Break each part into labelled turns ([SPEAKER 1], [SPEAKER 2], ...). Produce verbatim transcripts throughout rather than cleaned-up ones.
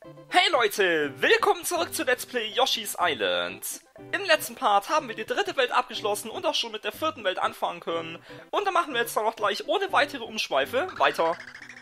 [SPEAKER 1] Hey Leute, willkommen zurück zu Let's Play Yoshi's Island. Im letzten Part haben wir die dritte Welt abgeschlossen und auch schon mit der vierten Welt anfangen können. Und dann machen wir jetzt dann auch gleich ohne weitere Umschweife weiter.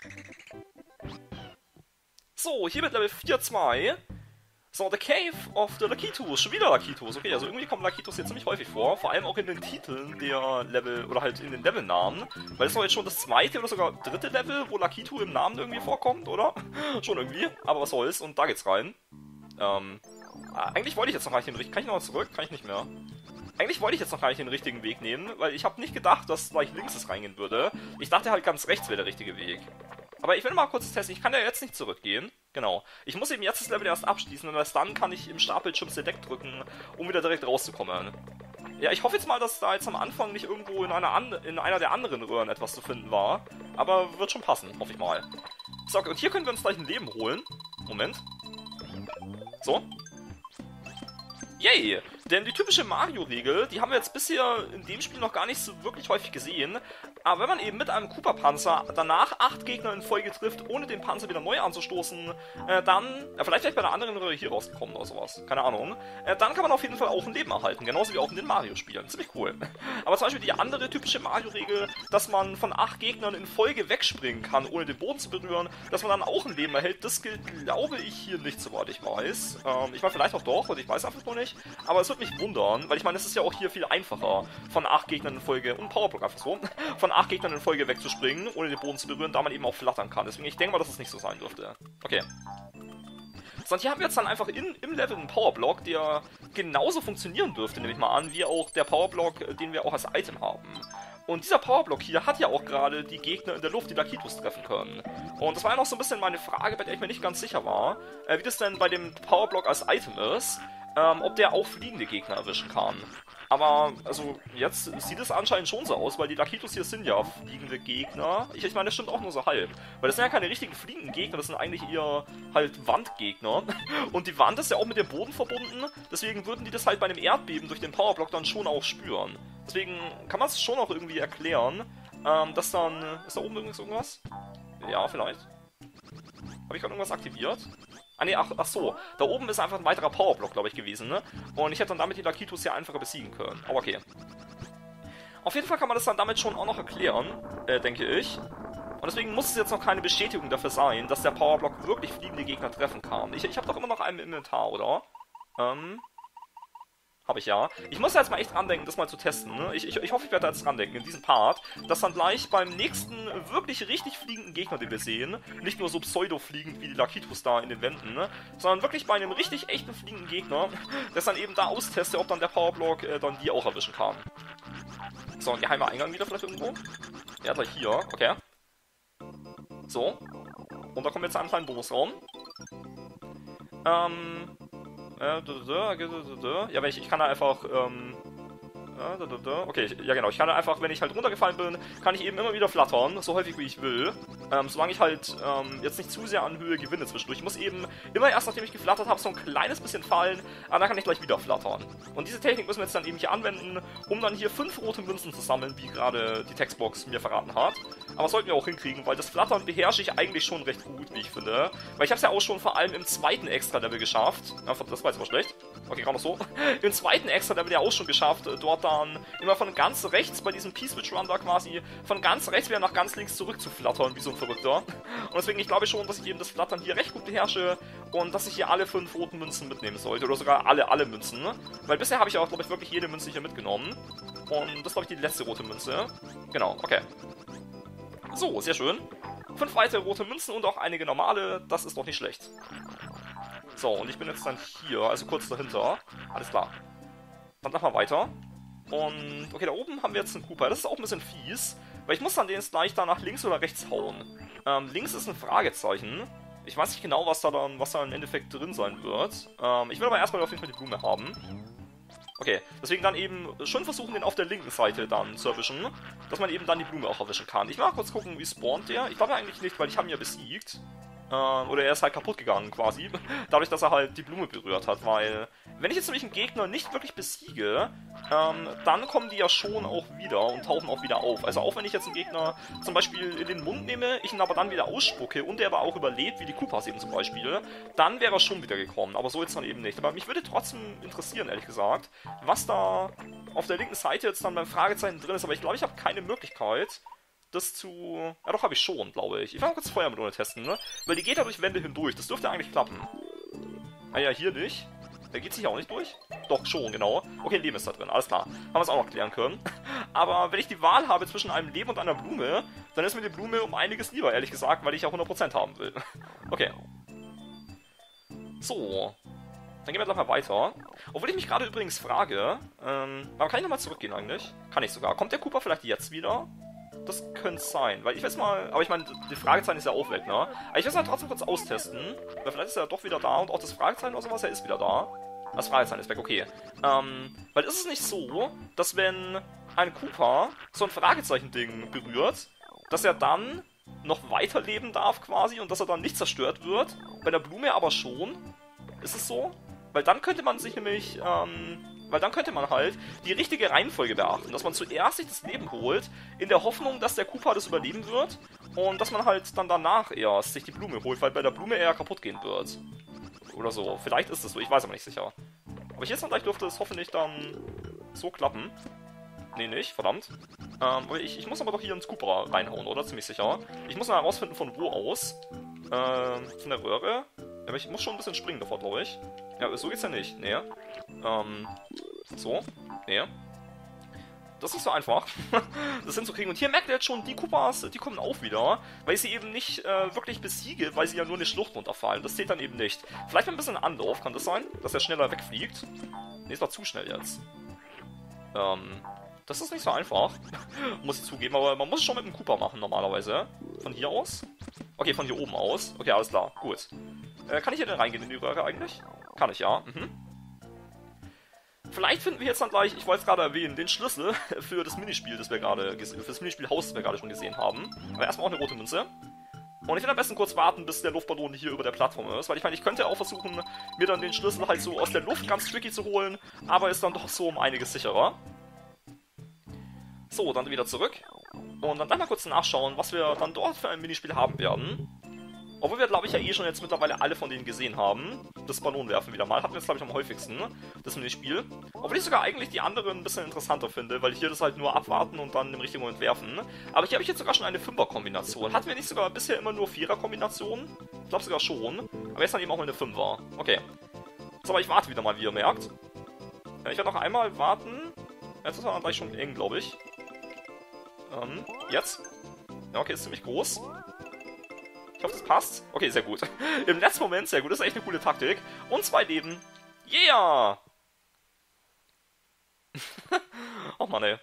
[SPEAKER 1] So, hier mit Level vier Punkt zwei. So, The Cave of the Lakitus. Schon wieder Lakitus. Okay, also irgendwie kommen Lakitus hier ziemlich häufig vor. Vor allem auch in den Titeln der Level, oder halt in den Levelnamen. Weil das ist doch jetzt schon das zweite oder sogar dritte Level, wo Lakitu im Namen irgendwie vorkommt, oder? Schon irgendwie. Aber was soll's. Und da geht's rein. Ähm, eigentlich wollte ich jetzt noch gar nicht den richtigen... Kann ich noch zurück? Kann ich nicht mehr. Eigentlich wollte ich jetzt noch gar nicht den richtigen Weg nehmen, weil ich habe nicht gedacht, dass gleich links es reingehen würde. Ich dachte halt ganz rechts wäre der richtige Weg. Aber ich will mal kurz testen, ich kann ja jetzt nicht zurückgehen. Genau. Ich muss eben jetzt das Level erst abschließen und erst dann kann ich im Startbildschirm Select drücken, um wieder direkt rauszukommen. Ja, ich hoffe jetzt mal, dass da jetzt am Anfang nicht irgendwo in einer, an in einer der anderen Röhren etwas zu finden war. Aber wird schon passen, hoffe ich mal. So, und hier können wir uns gleich ein Leben holen. Moment. So. Yay! Denn die typische Mario-Regel, die haben wir jetzt bisher in dem Spiel noch gar nicht so wirklich häufig gesehen. Aber wenn man eben mit einem Koopa-Panzer danach acht Gegner in Folge trifft, ohne den Panzer wieder neu anzustoßen, äh, dann, ja, vielleicht wäre ich bei der anderen Röhre hier rausgekommen oder sowas, keine Ahnung, äh, dann kann man auf jeden Fall auch ein Leben erhalten, genauso wie auch in den Mario-Spielen, ziemlich cool. Aber zum Beispiel die andere typische Mario-Regel, dass man von acht Gegnern in Folge wegspringen kann, ohne den Boden zu berühren, dass man dann auch ein Leben erhält, das gilt, glaube ich, hier nicht, soweit ich weiß. Ähm, ich meine, vielleicht auch doch, und ich weiß einfach nur nicht, aber es wird mich wundern, weil ich meine, es ist ja auch hier viel einfacher, von acht Gegnern in Folge, und Powerblock einfach so, von acht Gegnern in Folge wegzuspringen, ohne den Boden zu berühren, da man eben auch flattern kann. Deswegen, ich denke mal, dass es nicht so sein dürfte. Okay. So, und hier haben wir jetzt dann einfach in, im Level einen Powerblock, der genauso funktionieren dürfte, nehme ich mal an, wie auch der Powerblock, den wir auch als Item haben. Und dieser Powerblock hier hat ja auch gerade die Gegner in der Luft, die Lakitus treffen können. Und das war ja noch so ein bisschen meine Frage, bei der ich mir nicht ganz sicher war, äh, wie das denn bei dem Powerblock als Item ist, ähm, ob der auch fliegende Gegner erwischen kann. Aber, also, jetzt sieht es anscheinend schon so aus, weil die Lakitus hier sind ja fliegende Gegner. Ich, ich meine, das stimmt auch nur so halb. Weil das sind ja keine richtigen fliegenden Gegner, das sind eigentlich eher halt Wandgegner. Und die Wand ist ja auch mit dem Boden verbunden, deswegen würden die das halt bei einem Erdbeben durch den Powerblock dann schon auch spüren. Deswegen kann man es schon auch irgendwie erklären, ähm, dass dann... Ist da oben übrigens irgendwas? Ja, vielleicht. Habe ich gerade irgendwas aktiviert? Ah ne, ach, ach so, da oben ist einfach ein weiterer Powerblock, glaube ich, gewesen, ne? Und ich hätte dann damit die Lakitus ja einfacher besiegen können. Aber okay. Auf jeden Fall kann man das dann damit schon auch noch erklären, äh, denke ich. Und deswegen muss es jetzt noch keine Bestätigung dafür sein, dass der Powerblock wirklich fliegende Gegner treffen kann. Ich, ich habe doch immer noch einen im Inventar, oder? Ähm... Habe ich ja. Ich muss da jetzt mal echt dran denken, das mal zu testen. Ne? Ich, ich, ich hoffe, ich werde da jetzt dran denken, in diesem Part, dass dann gleich beim nächsten wirklich richtig fliegenden Gegner, den wir sehen, nicht nur so pseudo-fliegend wie die Lakitus da in den Wänden, ne? Sondern wirklich bei einem richtig echten fliegenden Gegner, dass dann eben da austeste, ob dann der Powerblock äh, dann die auch erwischen kann. So, ein geheimer Eingang wieder vielleicht irgendwo? Ja, gleich hier, okay. So. Und da kommen wir jetzt zu einem kleinen Bonusraum. Ähm... Ja, wenn ich, ich kann da einfach, ähm, okay, ich, ja genau, ich kann da einfach, wenn ich halt runtergefallen bin, kann ich eben immer wieder flattern, so häufig wie ich will, ähm, solange ich halt, ähm, jetzt nicht zu sehr an Höhe gewinne zwischendurch. Ich muss eben immer erst, nachdem ich geflattert habe, so ein kleines bisschen fallen, aber dann kann ich gleich wieder flattern. Und diese Technik müssen wir jetzt dann eben hier anwenden, um dann hier fünf rote Münzen zu sammeln, wie gerade die Textbox mir verraten hat. Aber das sollten wir auch hinkriegen, weil das Flattern beherrsche ich eigentlich schon recht gut, wie ich finde. Weil ich habe es ja auch schon vor allem im zweiten Extra-Level geschafft. Ja, das war jetzt aber schlecht. Okay, gerade noch so. Im zweiten Extra-Level ja auch schon geschafft, dort dann immer von ganz rechts bei diesem P-Switch-Run da quasi von ganz rechts wieder nach ganz links zurück zu flattern, wie so ein Verrückter. Und deswegen, ich glaube schon, dass ich eben das Flattern hier recht gut beherrsche und dass ich hier alle fünf roten Münzen mitnehmen sollte. Oder sogar alle, alle Münzen. Weil bisher habe ich auch, glaube ich, wirklich jede Münze hier mitgenommen. Und das ist, glaube ich, die letzte rote Münze. Genau, okay. So, sehr schön. Fünf weitere rote Münzen und auch einige normale, das ist doch nicht schlecht. So, und ich bin jetzt dann hier, also kurz dahinter. Alles klar. Dann machen wir weiter. Und, okay, da oben haben wir jetzt einen Koopa. Das ist auch ein bisschen fies, weil ich muss dann den jetzt gleich da nach links oder rechts hauen. Ähm, links ist ein Fragezeichen. Ich weiß nicht genau, was da dann, was da im Endeffekt drin sein wird. Ähm, ich will aber erstmal auf jeden Fall die Blume haben. Okay, deswegen dann eben schon versuchen, den auf der linken Seite dann zu erwischen, dass man eben dann die Blume auch erwischen kann. Ich will mal kurz gucken, wie spawnt der. Ich glaube eigentlich nicht, weil ich habe ihn ja besiegt. Äh, oder er ist halt kaputt gegangen, quasi. Dadurch, dass er halt die Blume berührt hat, weil... Wenn ich jetzt nämlich einen Gegner nicht wirklich besiege, ähm, dann kommen die ja schon auch wieder und tauchen auch wieder auf. Also auch wenn ich jetzt einen Gegner zum Beispiel in den Mund nehme, ich ihn aber dann wieder ausspucke und der aber auch überlebt, wie die Koopas eben zum Beispiel, dann wäre er schon wieder gekommen. Aber so jetzt dann eben nicht. Aber mich würde trotzdem interessieren, ehrlich gesagt, was da auf der linken Seite jetzt dann beim Fragezeichen drin ist. Aber ich glaube, ich habe keine Möglichkeit, das zu... Ja, doch, habe ich schon, glaube ich. Ich will mal kurz Feuermelone testen, ne? Weil die geht da durch Wände hindurch. Das dürfte eigentlich klappen. Ah ja, hier nicht. Da geht sich auch nicht durch? Doch, schon, genau. Okay, ein Leben ist da drin, alles klar. Haben wir es auch noch klären können. Aber wenn ich die Wahl habe zwischen einem Leben und einer Blume, dann ist mir die Blume um einiges lieber, ehrlich gesagt, weil ich ja hundert Prozent haben will. Okay. So. Dann gehen wir gleich mal weiter. Obwohl ich mich gerade übrigens frage, ähm, aber kann ich nochmal zurückgehen eigentlich? Kann ich sogar. Kommt der Koopa vielleicht jetzt wieder? Das könnte sein, weil ich weiß mal, aber ich meine, die Fragezeichen ist ja auch weg, ne? Aber ich will es mal trotzdem kurz austesten, weil vielleicht ist er doch wieder da und auch das Fragezeichen oder sowas, er ist wieder da. Das Fragezeichen ist weg, okay. Ähm, weil ist es nicht so, dass wenn ein Koopa so ein Fragezeichen-Ding berührt, dass er dann noch weiterleben darf quasi und dass er dann nicht zerstört wird? Bei der Blume aber schon? Ist es so? Weil dann könnte man sich nämlich, ähm... Weil dann könnte man halt die richtige Reihenfolge beachten, dass man zuerst sich das Leben holt, in der Hoffnung, dass der Koopa das überleben wird und dass man halt dann danach erst sich die Blume holt, weil bei der Blume eher kaputt gehen wird. Oder so. Vielleicht ist es so, ich weiß aber nicht sicher. Aber jetzt dann gleich dürfte es hoffentlich dann so klappen. Nee, nicht, verdammt. Ähm, ich, ich muss aber doch hier ins Koopa reinhauen, oder? Ziemlich sicher. Ich muss mal herausfinden, von wo aus. Ähm, von der Röhre. Aber ich muss schon ein bisschen springen davor, glaube ich. Ja, so geht's ja nicht. Nee. Ähm, so. Nee. Das ist nicht so einfach, das hinzukriegen. Und hier merkt ihr jetzt schon, die Koopas, die kommen auch wieder, weil ich sie eben nicht äh, wirklich besiege, weil sie ja nur eine Schlucht runterfallen. Das zählt dann eben nicht. Vielleicht mit ein bisschen Anlauf, kann das sein? Dass er schneller wegfliegt? Nee, ist doch zu schnell jetzt. Ähm, das ist nicht so einfach, muss ich zugeben, aber man muss es schon mit dem Koopa machen normalerweise. Von hier aus? Okay, von hier oben aus. Okay, alles klar, gut. Äh, kann ich hier denn reingehen in die Röhre eigentlich? Kann ich, ja. Mhm. Vielleicht finden wir jetzt dann gleich, ich wollte es gerade erwähnen, den Schlüssel für das Minispiel, das wir gerade, für das Minispielhaus, das wir gerade schon gesehen haben. Aber erstmal auch eine rote Münze. Und ich will am besten kurz warten, bis der Luftballon hier über der Plattform ist, weil ich meine, ich könnte auch versuchen, mir dann den Schlüssel halt so aus der Luft ganz tricky zu holen, aber ist dann doch so um einiges sicherer. So, dann wieder zurück. Und dann gleich mal kurz nachschauen, was wir dann dort für ein Minispiel haben werden. Obwohl wir, glaube ich, ja eh schon jetzt mittlerweile alle von denen gesehen haben. Das Ballonwerfen wieder mal. Hatten wir jetzt, glaube ich, am häufigsten, das Minispiel. Obwohl ich sogar eigentlich die anderen ein bisschen interessanter finde, weil hier das halt nur abwarten und dann im richtigen Moment werfen. Aber hier habe ich jetzt sogar schon eine Fünfer-Kombination. Hatten wir nicht sogar bisher immer nur Vierer-Kombinationen? Ich glaube sogar schon. Aber jetzt dann eben auch mal eine Fünfer. Okay. So, aber ich warte wieder mal, wie ihr merkt. Ich werde noch einmal warten. Jetzt ist er dann gleich schon eng, glaube ich. Ähm, jetzt. Ja, okay, ist ziemlich groß. Ich hoffe, das passt. Okay, sehr gut. Im letzten Moment, sehr gut. Das ist echt eine coole Taktik. Und zwei Leben. Yeah! Oh Mann, ey.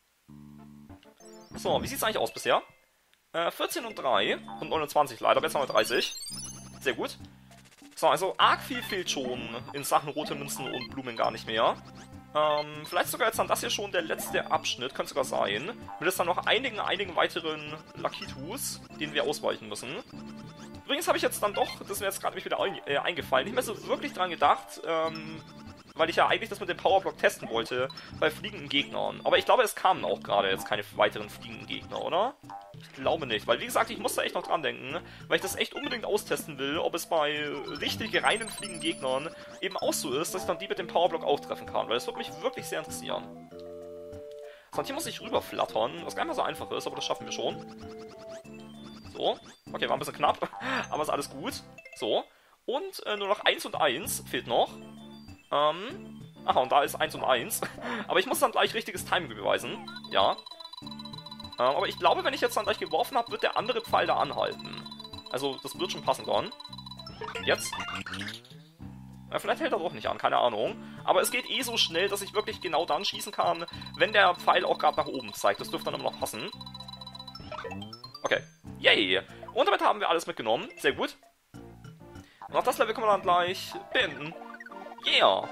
[SPEAKER 1] So, wie sieht's eigentlich aus bisher? Äh, vierzehn und drei. Und neunundzwanzig leider. Aber jetzt haben wir dreißig. Sehr gut. So, also arg viel fehlt schon in Sachen rote Münzen und Blumen gar nicht mehr. Ähm, vielleicht sogar jetzt dann das hier schon der letzte Abschnitt, könnte sogar sein. Mit jetzt dann noch einigen, einigen weiteren Lakitus, denen wir ausweichen müssen. Übrigens habe ich jetzt dann doch, das ist mir jetzt gerade wieder ein, äh, eingefallen, nicht mehr so wirklich dran gedacht, ähm, weil ich ja eigentlich das mit dem Powerblock testen wollte, bei fliegenden Gegnern. Aber ich glaube, es kamen auch gerade jetzt keine weiteren fliegenden Gegner, oder? Ich glaube nicht, weil wie gesagt, ich muss da echt noch dran denken, weil ich das echt unbedingt austesten will, ob es bei richtig reinen fliegenden Gegnern eben auch so ist, dass ich dann die mit dem Powerblock auch treffen kann, weil das würde mich wirklich sehr interessieren. So, und hier muss ich rüberflattern, was gar nicht mal so einfach ist, aber das schaffen wir schon. So, okay, war ein bisschen knapp, aber ist alles gut. So, und äh, nur noch eins und eins fehlt noch. Ähm, aha, und da ist eins und eins. Aber ich muss dann gleich richtiges Timing beweisen. Ja. Ähm, aber ich glaube, wenn ich jetzt dann gleich geworfen habe, wird der andere Pfeil da anhalten. Also, das wird schon passen dann. Jetzt. Ja, vielleicht hält er doch nicht an, keine Ahnung. Aber es geht eh so schnell, dass ich wirklich genau dann schießen kann, wenn der Pfeil auch gerade nach oben zeigt. Das dürfte dann immer noch passen. Okay. Yay! Und damit haben wir alles mitgenommen. Sehr gut. Und auch das Level können wir dann gleich beenden. Yeah!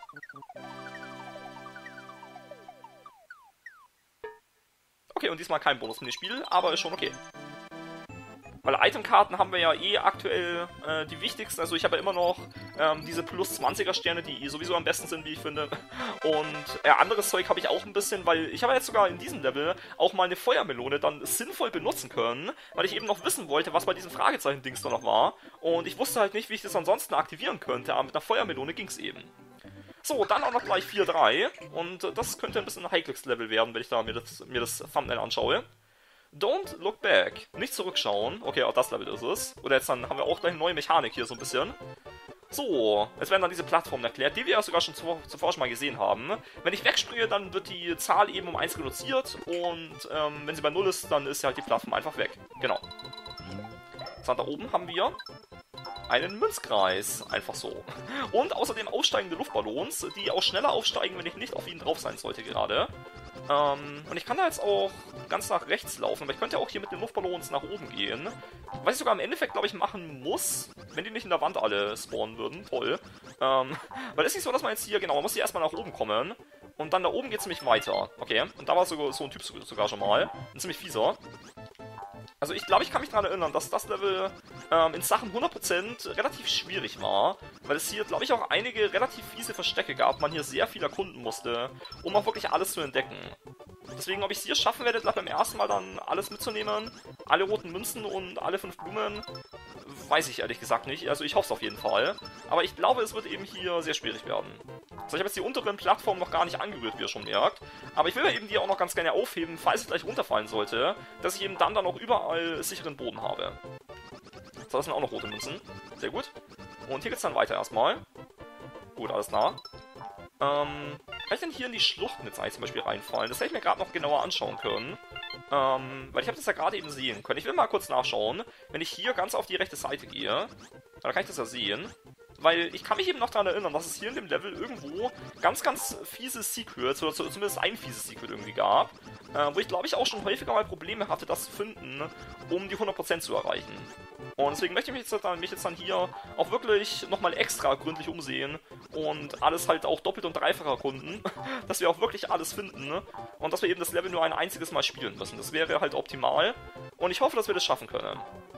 [SPEAKER 1] Okay, und diesmal kein Bonus-Minispiel, aber ist schon okay. Weil Itemkarten haben wir ja eh aktuell äh, die wichtigsten. Also ich habe ja immer noch ähm, diese plus zwanziger Sterne, die sowieso am besten sind, wie ich finde. Und äh, anderes Zeug habe ich auch ein bisschen, weil ich habe jetzt sogar in diesem Level auch mal eine Feuermelone dann sinnvoll benutzen können, weil ich eben noch wissen wollte, was bei diesem Fragezeichen-Dings da noch war. Und ich wusste halt nicht, wie ich das ansonsten aktivieren könnte, aber mit einer Feuermelone ging es eben. So, dann auch noch gleich vier drei. Und äh, das könnte ein bisschen ein heikles Level werden, wenn ich da mir das, mir das Thumbnail anschaue. Don't look back. Nicht zurückschauen. Okay, auch das Level ist es. Oder jetzt dann haben wir auch gleich eine neue Mechanik hier so ein bisschen. So, jetzt werden dann diese Plattformen erklärt, die wir ja sogar schon zuvor, zuvor schon mal gesehen haben. Wenn ich wegspringe, dann wird die Zahl eben um eins reduziert. Und ähm, wenn sie bei null ist, dann ist halt die Plattform einfach weg. Genau. So, da oben haben wir einen Münzkreis. Einfach so. Und außerdem aufsteigende Luftballons, die auch schneller aufsteigen, wenn ich nicht auf ihnen drauf sein sollte gerade. Ähm, und ich kann da jetzt auch ganz nach rechts laufen, aber ich könnte ja auch hier mit den Luftballons nach oben gehen. Was ich sogar im Endeffekt, glaube ich, machen muss, wenn die nicht in der Wand alle spawnen würden. Toll. Ähm, weil es ist nicht so, dass man jetzt hier, genau, man muss hier erstmal nach oben kommen. Und dann da oben geht es nämlich weiter. Okay, und da war sogar so ein Typ sogar schon mal. Ein ziemlich fieser. Also ich glaube, ich kann mich daran erinnern, dass das Level ähm, in Sachen hundert Prozent relativ schwierig war, weil es hier, glaube ich, auch einige relativ fiese Verstecke gab, man hier sehr viel erkunden musste, um auch wirklich alles zu entdecken. Deswegen, ob ich es hier schaffen werde, gleich beim ersten Mal dann alles mitzunehmen, alle roten Münzen und alle fünf Blumen, weiß ich ehrlich gesagt nicht. Also ich hoffe es auf jeden Fall. Aber ich glaube, es wird eben hier sehr schwierig werden. So, ich habe jetzt die unteren Plattformen noch gar nicht angerührt, wie ihr schon merkt. Aber ich will mir eben die auch noch ganz gerne aufheben, falls es gleich runterfallen sollte, dass ich eben dann dann auch überall sicheren Boden habe. So, das sind auch noch rote Münzen. Sehr gut. Und hier geht's dann weiter erstmal. Gut, alles klar. Ähm, kann ich denn hier in die Schluchten jetzt eigentlich zum Beispiel reinfallen? Das hätte ich mir gerade noch genauer anschauen können. Ähm, weil ich habe das ja gerade eben sehen können. Ich will mal kurz nachschauen. Wenn ich hier ganz auf die rechte Seite gehe, dann kann ich das ja sehen. Weil ich kann mich eben noch daran erinnern, dass es hier in dem Level irgendwo ganz, ganz fiese Secrets, oder zumindest ein fieses Secret irgendwie gab, äh, wo ich glaube ich auch schon häufiger mal Probleme hatte, das zu finden, um die hundert Prozent zu erreichen. Und deswegen möchte ich mich jetzt dann, mich jetzt dann hier auch wirklich nochmal extra gründlich umsehen und alles halt auch doppelt und dreifach erkunden, dass wir auch wirklich alles finden und dass wir eben das Level nur ein einziges Mal spielen müssen. Das wäre halt optimal und ich hoffe, dass wir das schaffen können.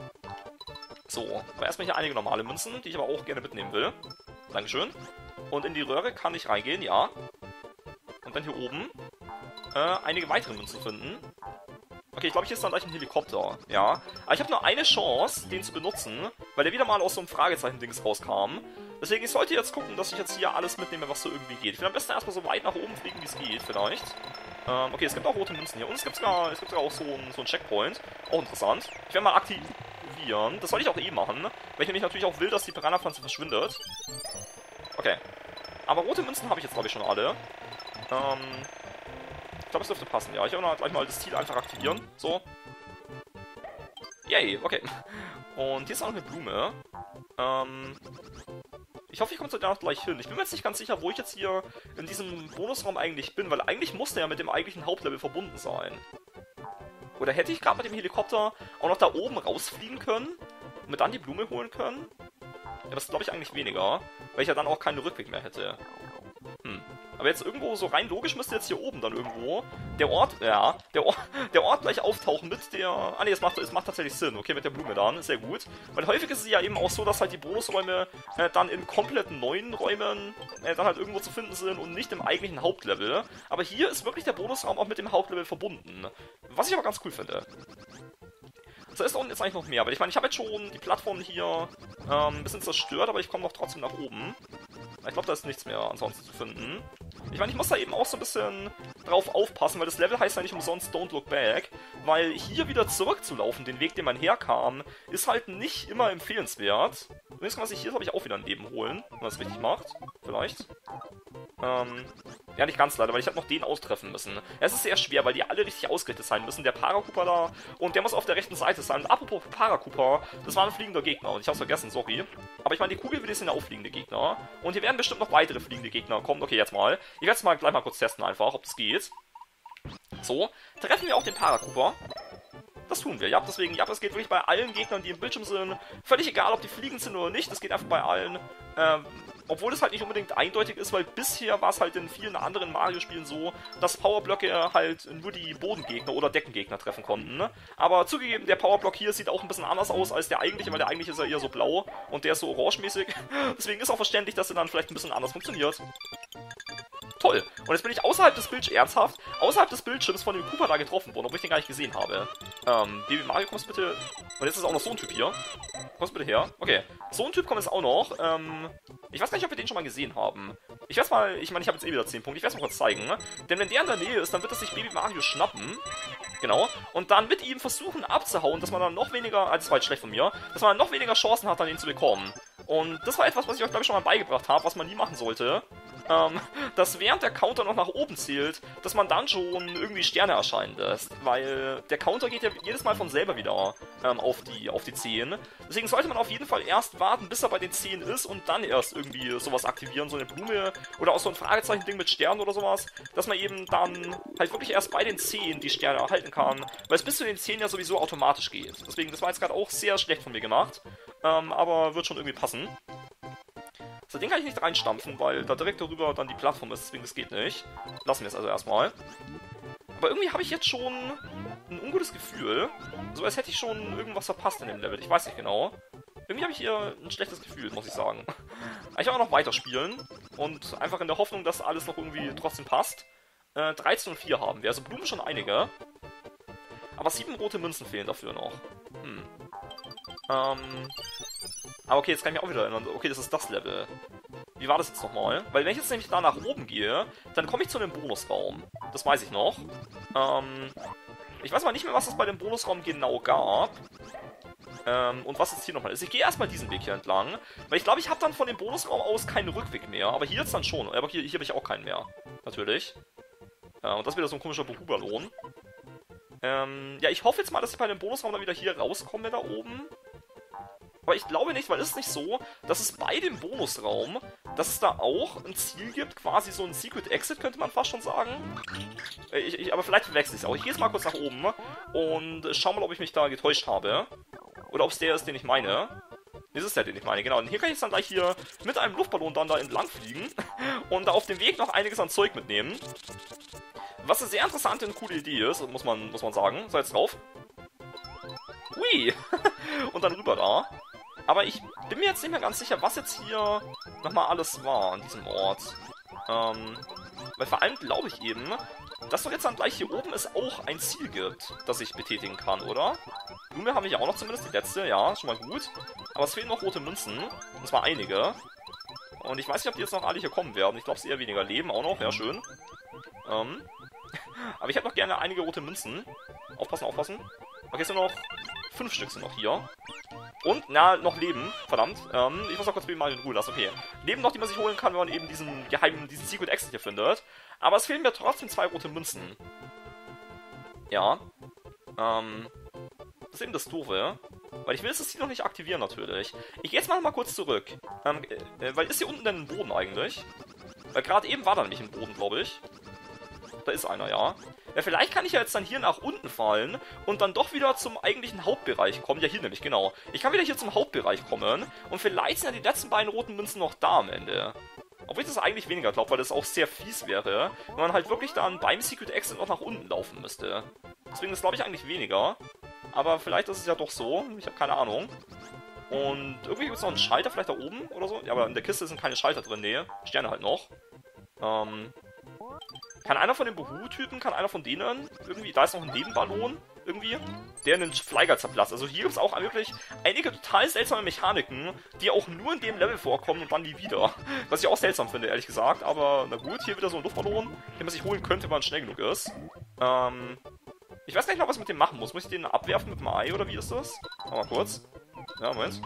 [SPEAKER 1] So, aber erstmal hier einige normale Münzen, die ich aber auch gerne mitnehmen will. Dankeschön. Und in die Röhre kann ich reingehen, ja. Und dann hier oben äh, einige weitere Münzen finden. Okay, ich glaube, hier ist dann gleich ein Helikopter, ja. Aber ich habe nur eine Chance, den zu benutzen, weil der wieder mal aus so einem Fragezeichen-Dings rauskam. Deswegen, ich sollte jetzt gucken, dass ich jetzt hier alles mitnehme, was so irgendwie geht. Ich will am besten erstmal so weit nach oben fliegen, wie es geht, vielleicht. Ähm, okay, es gibt auch rote Münzen hier. Und es gibt sogar, es gibt sogar auch so ein, so ein Checkpoint. Auch interessant. Ich werde mal aktiv... Das soll ich auch eh machen, weil ich nämlich natürlich auch will, dass die Piranha-Pflanze verschwindet. Okay. Aber rote Münzen habe ich jetzt, glaube ich, schon alle. Ähm, ich glaube, es dürfte passen, ja. Ich werde mal gleich mal das Ziel einfach aktivieren. So. Yay, okay. Und hier ist auch noch eine Blume. Ähm, ich hoffe, ich komme da noch gleich hin. Ich bin mir jetzt nicht ganz sicher, wo ich jetzt hier in diesem Bonusraum eigentlich bin, weil eigentlich muss der ja mit dem eigentlichen Hauptlevel verbunden sein. Oder hätte ich gerade mit dem Helikopter auch noch da oben rausfliegen können und mir dann die Blume holen können? Ja, das glaube ich eigentlich weniger, weil ich ja dann auch keinen Rückweg mehr hätte. Hm. Aber jetzt irgendwo so rein logisch müsste jetzt hier oben dann irgendwo der Ort, ja, der Ort, der Ort gleich auftauchen mit der... Ah ne, es macht, es macht tatsächlich Sinn, okay, mit der Blume dann, sehr gut. Weil häufig ist es ja eben auch so, dass halt die Bonusräume äh, dann in komplett neuen Räumen äh, dann halt irgendwo zu finden sind und nicht im eigentlichen Hauptlevel. Aber hier ist wirklich der Bonusraum auch mit dem Hauptlevel verbunden. Was ich aber ganz cool finde. So, ist da unten jetzt eigentlich noch mehr, weil ich meine, ich habe jetzt schon die Plattform hier ähm, ein bisschen zerstört, aber ich komme noch trotzdem nach oben. Ich glaube, da ist nichts mehr ansonsten zu finden. Ich meine, ich muss da eben auch so ein bisschen drauf aufpassen, weil das Level heißt ja nicht umsonst Don't Look Back, weil hier wieder zurückzulaufen, den Weg, den man herkam, ist halt nicht immer empfehlenswert. Übrigens kann man sich hier, glaube ich, auch wieder ein Leben holen, wenn man es richtig macht. Vielleicht. Ähm, ja, nicht ganz leider, weil ich halt noch den austreffen müssen. Es ist sehr schwer, weil die alle richtig ausgerichtet sein müssen. Der Paracooper da und der muss auf der rechten Seite sein. Und apropos Paracooper, das war ein fliegender Gegner und ich hab's vergessen, sorry. Aber ich meine, die Kugelwillis sind ja auch fliegende Gegner. Und hier werden bestimmt noch weitere fliegende Gegner kommen. Okay, jetzt mal. Ich werde es mal gleich mal kurz testen einfach, ob das geht. So, treffen wir auch den Paracooper. Das tun wir, ja, deswegen, ja, das geht wirklich bei allen Gegnern, die im Bildschirm sind. Völlig egal, ob die fliegend sind oder nicht, das geht einfach bei allen. Ähm, obwohl es halt nicht unbedingt eindeutig ist, weil bisher war es halt in vielen anderen Mario-Spielen so, dass Powerblöcke halt nur die Bodengegner oder Deckengegner treffen konnten. Ne? Aber zugegeben, der Powerblock hier sieht auch ein bisschen anders aus als der eigentliche, weil der eigentliche ist ja eher so blau und der ist so orangemäßig. Deswegen ist auch verständlich, dass er dann vielleicht ein bisschen anders funktioniert. Toll. Und jetzt bin ich außerhalb des Bildschirms, ernsthaft, außerhalb des Bildschirms von dem Koopa da getroffen worden, obwohl ich den gar nicht gesehen habe. Ähm, Baby Mario, kommst bitte... Und jetzt ist auch noch so ein Typ hier. Kommst bitte her. Okay. So ein Typ kommt jetzt auch noch. Ähm, ich weiß gar nicht, ob wir den schon mal gesehen haben. Ich werde mal, ich meine, ich habe jetzt eh wieder zehn Punkte. Ich werde es mal kurz zeigen. Ne? Denn wenn der in der Nähe ist, dann wird es sich Baby Mario schnappen. Genau. Und dann mit ihm versuchen abzuhauen, dass man dann noch weniger, ah, das war jetzt schlecht von mir, dass man dann noch weniger Chancen hat, dann ihn zu bekommen. Und das war etwas, was ich euch, glaube ich, schon mal beigebracht habe, was man nie machen sollte. Ähm, dass während der Counter noch nach oben zählt, dass man dann schon irgendwie Sterne erscheinen lässt. Weil der Counter geht ja jedes Mal von selber wieder ähm, auf die auf die zehn. Deswegen sollte man auf jeden Fall erst warten, bis er bei den zehn ist und dann erst irgendwie sowas aktivieren, so eine Blume oder auch so ein Fragezeichen-Ding mit Sternen oder sowas, dass man eben dann halt wirklich erst bei den zehn die Sterne erhalten kann, weil es bis zu den zehn ja sowieso automatisch geht. Deswegen, das war jetzt gerade auch sehr schlecht von mir gemacht, ähm, aber wird schon irgendwie passen. So, den kann ich nicht reinstampfen, weil da direkt darüber dann die Plattform ist, deswegen das geht nicht. Lassen wir es also erstmal. Aber irgendwie habe ich jetzt schon ein ungutes Gefühl. So als hätte ich schon irgendwas verpasst in dem Level. Ich weiß nicht genau. Irgendwie habe ich hier ein schlechtes Gefühl, muss ich sagen. Ich werde auch noch weiterspielen. Und einfach in der Hoffnung, dass alles noch irgendwie trotzdem passt. Äh, dreizehn und vier haben wir. Also Blumen schon einige. Aber sieben rote Münzen fehlen dafür noch. Hm. Ähm... Aber okay, jetzt kann ich mich auch wieder erinnern. Okay, das ist das Level. Wie war das jetzt nochmal? Weil wenn ich jetzt nämlich da nach oben gehe, dann komme ich zu einem Bonusraum. Das weiß ich noch. Ähm, ich weiß mal nicht mehr, was es bei dem Bonusraum genau gab. Ähm, und was jetzt hier nochmal ist. Ich gehe erstmal diesen Weg hier entlang. Weil ich glaube, ich habe dann von dem Bonusraum aus keinen Rückweg mehr. Aber hier jetzt dann schon. Aber hier, hier habe ich auch keinen mehr. Natürlich. Äh, und das ist wieder so ein komischer Behuberlohn. Ähm, ja, ich hoffe jetzt mal, dass ich bei dem Bonusraum dann wieder hier rauskomme da oben. Aber ich glaube nicht, weil es ist nicht so, dass es bei dem Bonusraum, dass es da auch ein Ziel gibt, quasi so ein Secret Exit, könnte man fast schon sagen. Ich, ich, aber vielleicht verwechsel ich es auch. Ich gehe jetzt mal kurz nach oben und schau mal, ob ich mich da getäuscht habe. Oder ob es der ist, den ich meine. Das ist der, den ich meine, genau. Und hier kann ich jetzt dann gleich hier mit einem Luftballon dann da entlang fliegen und da auf dem Weg noch einiges an Zeug mitnehmen. Was eine sehr interessante und coole Idee ist, muss man, muss man sagen. So, jetzt drauf. Hui! Und dann rüber da. Aber ich bin mir jetzt nicht mehr ganz sicher, was jetzt hier nochmal alles war an diesem Ort. Ähm, weil vor allem glaube ich eben, dass doch jetzt dann gleich hier oben es auch ein Ziel gibt, das ich betätigen kann, oder? Blume habe ich ja auch noch zumindest, die letzte, ja, schon mal gut. Aber es fehlen noch rote Münzen, und zwar einige. Und ich weiß nicht, ob die jetzt noch alle hier kommen werden. Ich glaube, es eher weniger Leben auch noch, ja, schön. Ähm, aber ich hätte noch gerne einige rote Münzen. Aufpassen, aufpassen. Okay, es sind noch fünf Stück sind noch hier. Und, na, noch Leben, verdammt. Ähm, ich muss noch kurz Baby Mario in Ruhe lassen, okay. Leben noch, die man sich holen kann, wenn man eben diesen geheimen, diesen Secret Exit hier findet. Aber es fehlen mir trotzdem zwei rote Münzen. Ja. Ähm, das ist eben das Doofe. Weil ich will das Ziel noch nicht aktivieren, natürlich. Ich gehe jetzt mal, mal kurz zurück. Ähm, äh, weil ist hier unten denn ein Boden eigentlich? Weil gerade eben war da nämlich ein Boden, glaube ich. Da ist einer, ja. Ja, vielleicht kann ich ja jetzt dann hier nach unten fallen und dann doch wieder zum eigentlichen Hauptbereich kommen. Ja, hier nämlich, genau. Ich kann wieder hier zum Hauptbereich kommen und vielleicht sind ja die letzten beiden roten Münzen noch da am Ende. Obwohl ich das eigentlich weniger glaube, weil das auch sehr fies wäre, wenn man halt wirklich dann beim Secret Exit noch nach unten laufen müsste. Deswegen ist glaube ich eigentlich weniger. Aber vielleicht ist es ja doch so. Ich habe keine Ahnung. Und irgendwie gibt es noch einen Schalter vielleicht da oben oder so. Ja, aber in der Kiste sind keine Schalter drin. Nee, Sterne halt noch. Ähm... Kann einer von den Buhu-Typen, kann einer von denen irgendwie, da ist noch ein Nebenballon, irgendwie, der einen Flyger zerplatzt. Also hier gibt es auch wirklich einige total seltsame Mechaniken, die auch nur in dem Level vorkommen und dann nie wieder. Was ich auch seltsam finde, ehrlich gesagt, aber na gut, hier wieder so ein Luftballon, den man sich holen könnte, wenn man schnell genug ist. Ähm, ich weiß gar nicht noch, was ich mit dem machen muss. Muss ich den abwerfen mit dem Ei oder wie ist das? Mal kurz. Ja, Moment.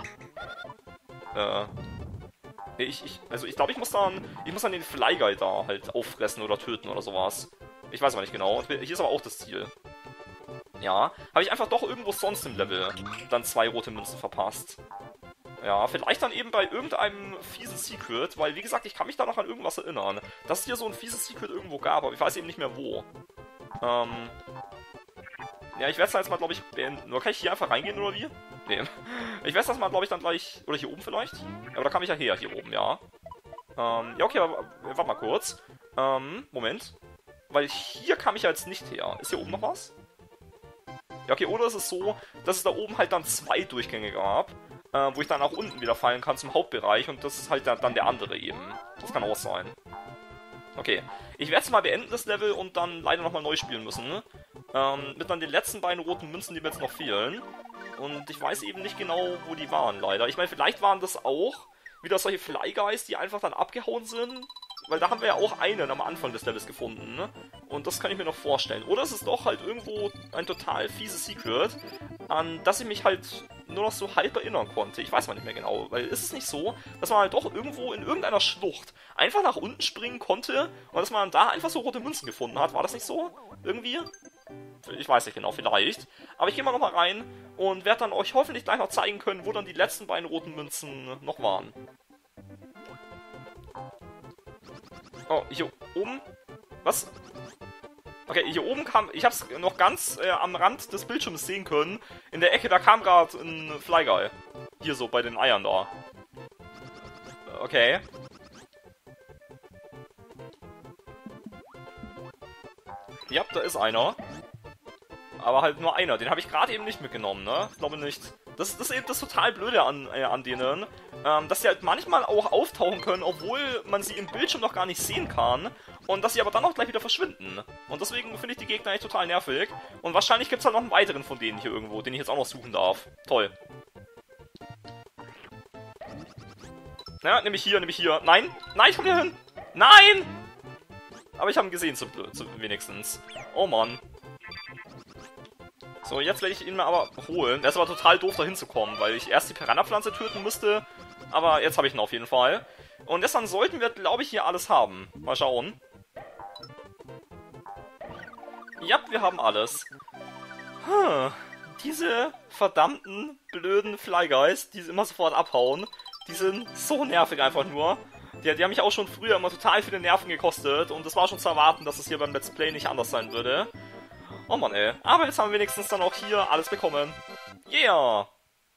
[SPEAKER 1] Äh... Ich, ich, also ich glaube, ich muss dann, ich muss dann den Flyguy da halt auffressen oder töten oder sowas. Ich weiß aber nicht genau. Hier ist aber auch das Ziel. Ja, habe ich einfach doch irgendwo sonst im Level dann zwei rote Münzen verpasst. Ja, vielleicht dann eben bei irgendeinem fiesen Secret, weil wie gesagt, ich kann mich da noch an irgendwas erinnern. Dass es hier so ein fieses Secret irgendwo gab, aber ich weiß eben nicht mehr wo. Ähm... Ja, ich werde es jetzt mal, glaube ich, beenden. Nur kann ich hier einfach reingehen, oder wie? Nee. Ich werde das mal, glaube ich, dann gleich... Oder hier oben vielleicht? Aber da kam ich ja her, hier oben, ja. Ähm, ja, okay, aber warte mal kurz. Ähm, Moment. Weil hier kam ich ja jetzt nicht her. Ist hier oben noch was? Ja, okay, oder ist es so, dass es da oben halt dann zwei Durchgänge gab, äh, wo ich dann auch unten wieder fallen kann zum Hauptbereich und das ist halt dann der andere eben. Das kann auch sein. Okay, ich werde es mal beenden, das Level, und dann leider nochmal neu spielen müssen. Ähm, mit dann den letzten beiden roten Münzen, die mir jetzt noch fehlen. Und ich weiß eben nicht genau, wo die waren, leider. Ich meine, vielleicht waren das auch wieder solche Fly Guys, die einfach dann abgehauen sind. Weil da haben wir ja auch einen am Anfang des Levels gefunden, ne? Und das kann ich mir noch vorstellen. Oder es ist doch halt irgendwo ein total fieses Secret, an das ich mich halt nur noch so halb erinnern konnte. Ich weiß mal nicht mehr genau, weil ist es nicht so, dass man halt doch irgendwo in irgendeiner Schlucht einfach nach unten springen konnte und dass man da einfach so rote Münzen gefunden hat. War das nicht so? Irgendwie? Ich weiß nicht genau, vielleicht. Aber ich gehe mal nochmal rein und werde dann euch hoffentlich gleich noch zeigen können, wo dann die letzten beiden roten Münzen noch waren. Oh, hier oben. Was? Okay, hier oben kam... Ich hab's noch ganz äh, am Rand des Bildschirms sehen können. In der Ecke, da kam gerade ein Fly Guy. Hier so, bei den Eiern da. Okay. Ja, da ist einer. Aber halt nur einer. Den habe ich gerade eben nicht mitgenommen, ne? Ich glaube nicht. Das, das ist eben das total Blöde an, äh, an denen, ähm, dass sie halt manchmal auch auftauchen können, obwohl man sie im Bildschirm noch gar nicht sehen kann. Und dass sie aber dann auch gleich wieder verschwinden. Und deswegen finde ich die Gegner echt total nervig. Und wahrscheinlich gibt es halt noch einen weiteren von denen hier irgendwo, den ich jetzt auch noch suchen darf. Toll. Ja, nehme ich hier, nehme ich hier. Nein! Nein, ich komm hier hin! Nein! Aber ich habe ihn gesehen, zu, zu, wenigstens. Oh Mann. So, jetzt werde ich ihn mal aber holen. Der ist aber total doof, da hinzukommen, weil ich erst die Piranha-Pflanze töten müsste. Aber jetzt habe ich ihn auf jeden Fall. Und deshalb sollten wir, glaube ich, hier alles haben. Mal schauen. Ja, wir haben alles. Hm. Diese verdammten, blöden Fly Guys, die immer sofort abhauen, die sind so nervig einfach nur. Die, die haben mich auch schon früher immer total viele Nerven gekostet. Und es war schon zu erwarten, dass es hier beim Let's Play nicht anders sein würde. Oh Mann, ey. Aber jetzt haben wir wenigstens dann auch hier alles bekommen. Yeah!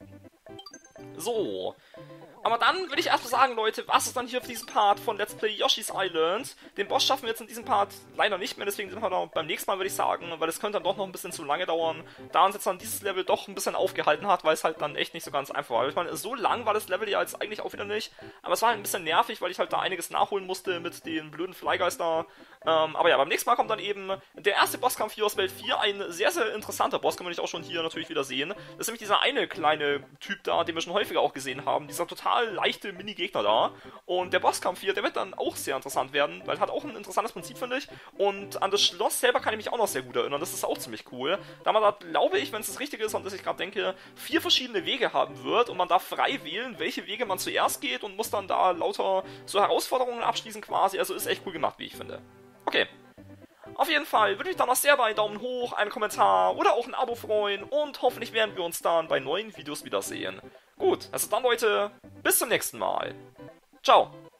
[SPEAKER 1] So. Aber dann würde ich erstmal sagen, Leute, was ist dann hier für diesen Part von Let's Play Yoshi's Island? Den Boss schaffen wir jetzt in diesem Part leider nicht mehr, deswegen sind wir dann beim nächsten Mal, würde ich sagen, weil es könnte dann doch noch ein bisschen zu lange dauern, da uns jetzt dann dieses Level doch ein bisschen aufgehalten hat, weil es halt dann echt nicht so ganz einfach war. Ich meine, so lang war das Level ja jetzt eigentlich auch wieder nicht, aber es war halt ein bisschen nervig, weil ich halt da einiges nachholen musste mit den blöden Fly Guys da. Ähm, aber ja, beim nächsten Mal kommt dann eben der erste Bosskampf hier aus Welt vier, ein sehr, sehr interessanter Boss, kann man nicht auch schon hier natürlich wieder sehen. Das ist nämlich dieser eine kleine Typ da, den wir schon häufiger auch gesehen haben, dieser total leichte Mini-Gegner da. Und der Bosskampf hier, der wird dann auch sehr interessant werden, weil er hat auch ein interessantes Prinzip, finde ich. Und an das Schloss selber kann ich mich auch noch sehr gut erinnern, das ist auch ziemlich cool. Da man da, glaube ich, wenn es das Richtige ist, und das ich gerade denke, vier verschiedene Wege haben wird und man darf frei wählen, welche Wege man zuerst geht und muss dann da lauter so Herausforderungen abschließen quasi. Also ist echt cool gemacht, wie ich finde. Okay. Auf jeden Fall würde mich dann noch sehr bei Daumen hoch, einen Kommentar oder auch ein Abo freuen und hoffentlich werden wir uns dann bei neuen Videos wiedersehen. Gut, also dann Leute, bis zum nächsten Mal. Ciao.